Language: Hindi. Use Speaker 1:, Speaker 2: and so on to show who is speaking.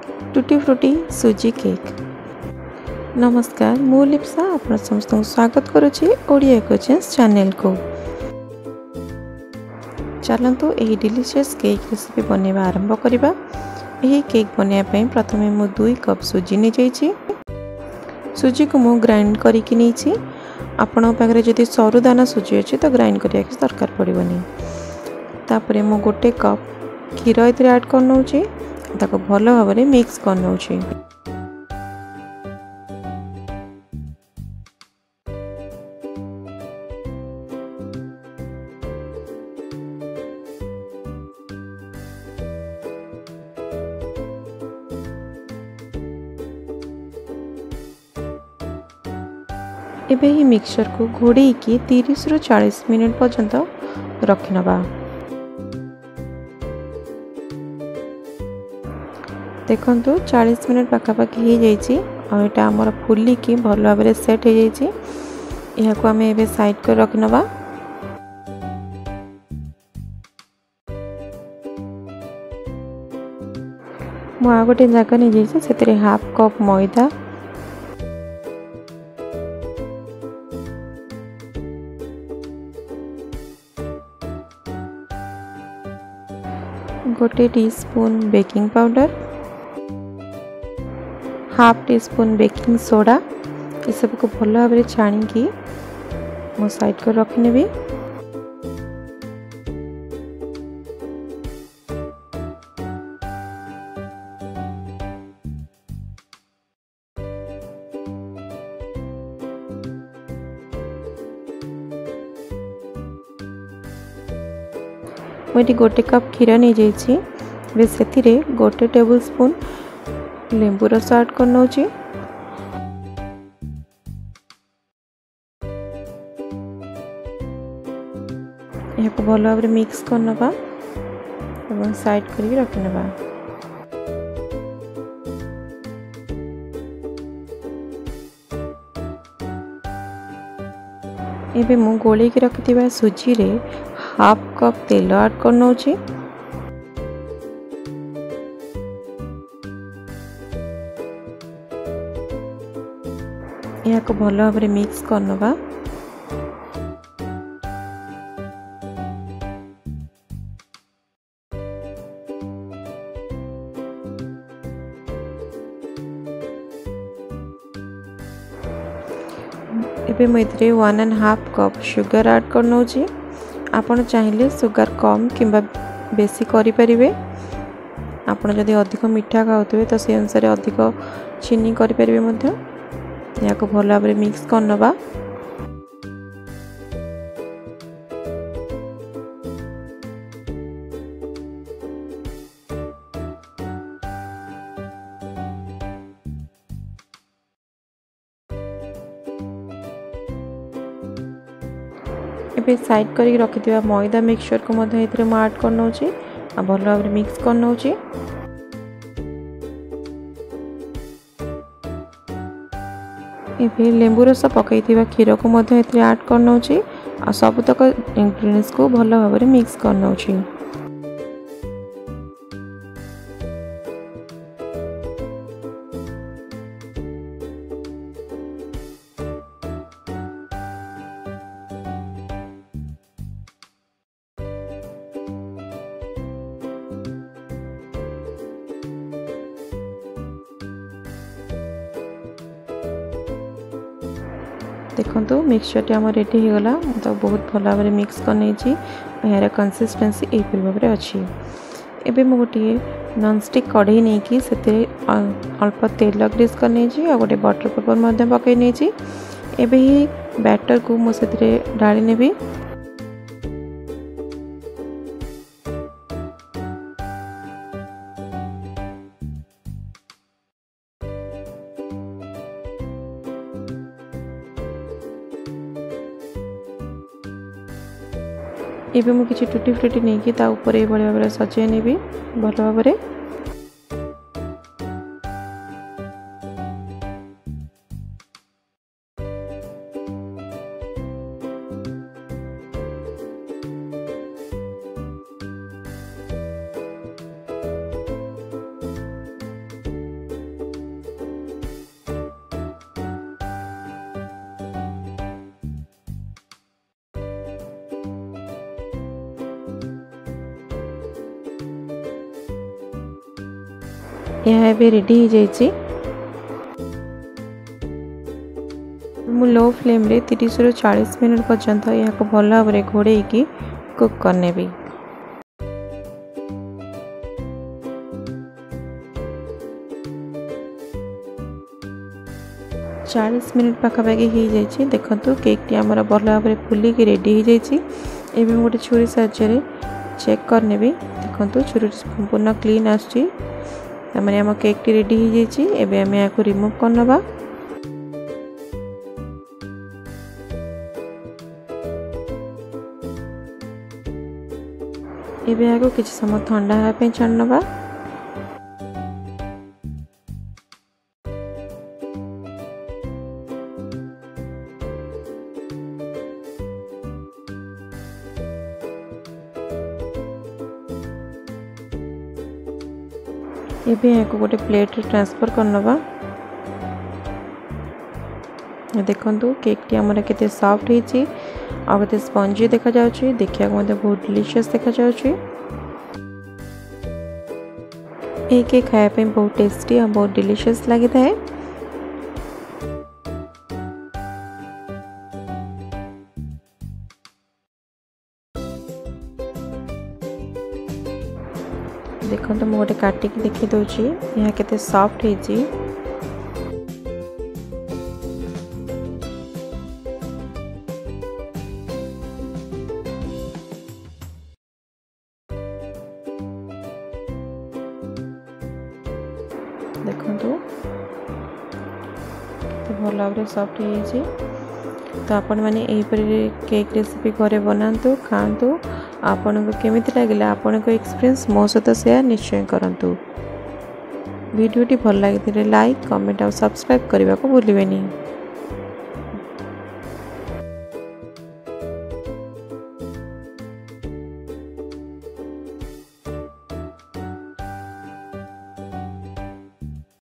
Speaker 1: टूटी फ्रूटी सुजी केक। नमस्कार, मु लिप्सा आप समस्त स्वागत करुच्ची ओडिया क्विजिन्स चैनल को। चलतु यही डिलीशियस केक रेसिपी बनवा आरंभ करवा। यही केक बनवाई प्रथम मु 2 कप सुजी नहीं जाइए। सुजी को मु ग्राइंड करके नहीं। आपण पाखे जदि सरुदाना सुजी अच्छी तो ग्राइंड करने की दरकार पड़ोनी। तापर मु 1 कप क्षीर ये ऐड कर नौची, ताको भल भाव में मिक्स कर नौची। एबे ही मिक्सचर को घोड़े की 30 रु 40 मिनट पर्यंत रखिनबा। देखंतु 40 मिनट पाखापाखि हो जाइए और यहाँ आमर फुलिकी भल भाव में सेट हो जाइए। यह को आम एबे साइड कर रखिनबा। मु आ गोटे जगह नहीं जाइए से हाफ कप मैदा, गोटे teaspoon baking powder, half teaspoon baking soda, ये सब को भल भाव में छाणी मो साइड कर रखनेबी। मुझे 1 कप क्षीर नहीं जाइए। से 1 टेबल स्पून लेंबू रस ऐड कर नौची। यह को भल भाव में मिक्स कर नबा और साइड करके रखनबा। एबे मु गोले की रखिथिबा सुजी रे हाफ कप तेल ऐड कर नौची। यह को भल भाव में मिक्स कर नबा। एबे मुझे 1.5 कप शुगर ऐड कर नौची। आपण चाहिए सुगर कम किंबा बेसी करि परिबे। आपण जदि अधिक मीठा खाउतबे तो से अनुसार अधिक चीनी करि परिबे मध्य। या को भल भाव में मिक्स कर नबा। एबे साइड करके रखिथिबा मैदा मिक्सचर को मध्य एथरे म ऐड कर नौची आ भल भाव में मिक्स कर नौची। एबे लेंबू रस पकई क्षीर को मध्य एथरे ऐड कर नौची आ सबतक इंग्रेडिएंट्स को भल भाव में मिक्स कर नौची। देखो मिक्सचर टी आम रेडी हो गला। तो बहुत भल भाव में मिक्स कर नहीं। यार कंसिस्टेंसी यही भाव में अच्छी। एबे मु गोटे नॉनस्टिक कढ़ई नहीं कि से अल्प तेल ग्रीस कर नहीं और गोटे बटर पेपर पकई नहीं। एबे ही बैटर को मुझे ढाली नेबी। एबे मु किछि टूटी फ्रूटी नहीं कि ता ऊपर ये भाव में सजाई नेबी भल भाव में। यह एबे रेडी हो जाइए। मु लो फ्लेम रे 30 रु 40 मिनट पर्यंत यहाँ भल भाव घोड़े कुक करने भी। 40 मिनट पाखापाखि हो जाइए। देखो केक टी आमर भल भाव फुलिक रेडी हो जाइए। एवं गोटे छुरी साहाय्य चेक करने भी। देखो छुरी संपूर्ण क्लीन आसमें आम केक टी रेडी हो जाइए। एवं आम यहाँ रिमूव करनवा। एवं यहाँ किसी समय ठंडा होगापी छाड़नवा। एबे यहाँ गोटे प्लेट ट्रांसफर करनवा। देखो केक टी आमर केते सॉफ्ट होती और केते स्पंजी देखा जाउची। देखिया को बहुत डिलीशियस देखा जाउची। ए केक खाया पे बहुत टेस्टी और बहुत डिलीशियस लगी था। देखो तो मुझे काटिक देखी दूची यहाँ केते सॉफ्ट होती। देखो भल भाव सॉफ्ट हो। तो आपण मैंने केक रेसिपी घरे बनातु खातु। आपन को केमी लगे आपण को एक्सपीरियंस मो सहित शेयर निश्चय करंतु। वीडियोटी भल लगी लाइक कमेंट और सब्सक्राइब करने को भूलिए नहीं।